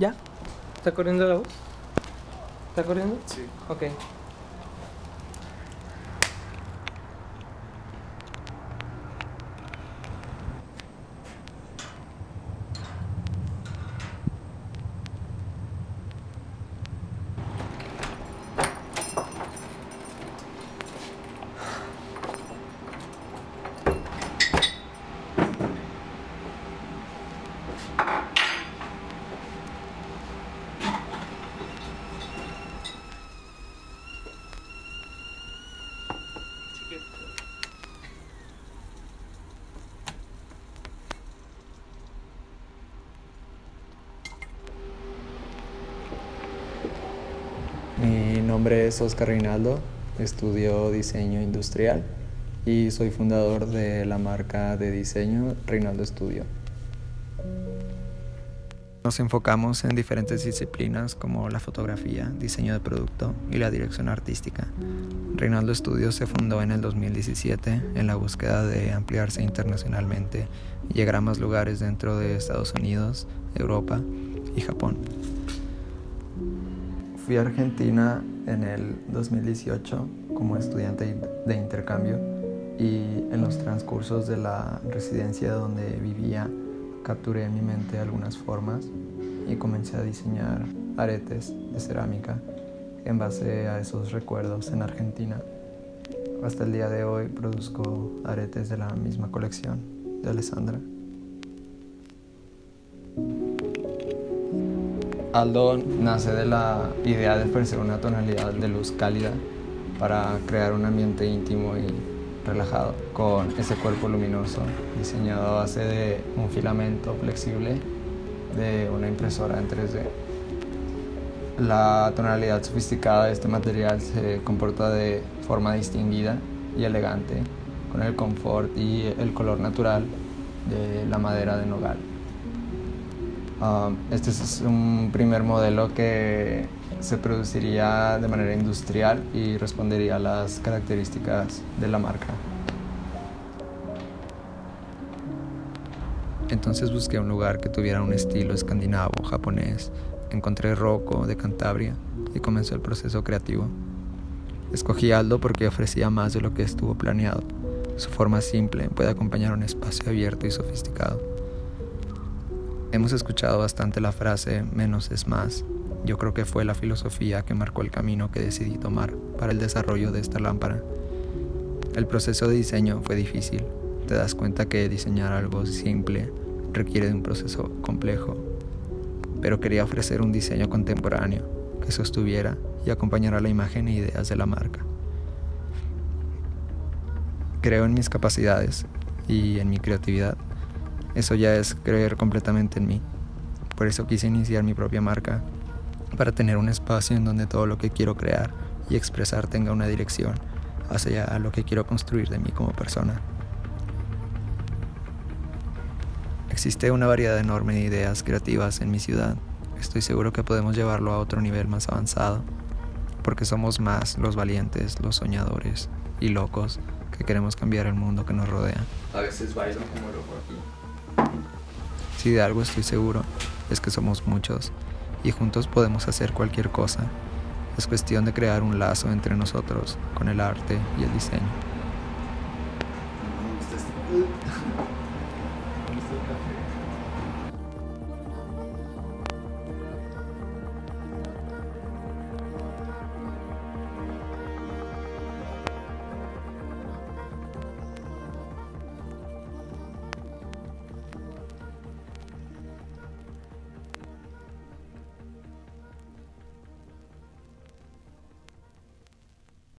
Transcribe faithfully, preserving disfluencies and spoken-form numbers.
¿Ya? ¿Está corriendo la voz? ¿Está corriendo? Sí. Ok. Mi nombre es Oscar Reinaldo, estudio diseño industrial y soy fundador de la marca de diseño Reinaldo Studio. Nos enfocamos en diferentes disciplinas como la fotografía, diseño de producto y la dirección artística. Reinaldo Studio se fundó en el dos mil diecisiete en la búsqueda de ampliarse internacionalmente y llegar a más lugares dentro de Estados Unidos, Europa y Japón. Fui a Argentina en el dos mil dieciocho como estudiante de intercambio y en los transcursos de la residencia donde vivía capturé en mi mente algunas formas y comencé a diseñar aretes de cerámica en base a esos recuerdos en Argentina. Hasta el día de hoy produzco aretes de la misma colección de Alessandra. Aldo nace de la idea de ofrecer una tonalidad de luz cálida para crear un ambiente íntimo y relajado con ese cuerpo luminoso diseñado a base de un filamento flexible de una impresora en tres D. La tonalidad sofisticada de este material se comporta de forma distinguida y elegante con el confort y el color natural de la madera de nogal. Um, este es un primer modelo que se produciría de manera industrial y respondería a las características de la marca. Entonces busqué un lugar que tuviera un estilo escandinavo, japonés. Encontré Rocco de Cantabria y comenzó el proceso creativo. Escogí Aldo porque ofrecía más de lo que estuvo planeado. Su forma simple puede acompañar un espacio abierto y sofisticado. Hemos escuchado bastante la frase menos es más. Yo creo que fue la filosofía que marcó el camino que decidí tomar para el desarrollo de esta lámpara. El proceso de diseño fue difícil. Te das cuenta que diseñar algo simple requiere de un proceso complejo, pero quería ofrecer un diseño contemporáneo que sostuviera y acompañara la imagen e ideas de la marca. Creo en mis capacidades y en mi creatividad. Eso ya es creer completamente en mí. Por eso quise iniciar mi propia marca, para tener un espacio en donde todo lo que quiero crear y expresar tenga una dirección hacia lo que quiero construir de mí como persona. Existe una variedad enorme de ideas creativas en mi ciudad. Estoy seguro que podemos llevarlo a otro nivel más avanzado, porque somos más los valientes, los soñadores y locos que queremos cambiar el mundo que nos rodea. A veces bailo como loco aquí. Si de algo estoy seguro, es que somos muchos y juntos podemos hacer cualquier cosa. Es cuestión de crear un lazo entre nosotros con el arte y el diseño. Me gusta este. Me gusta el café.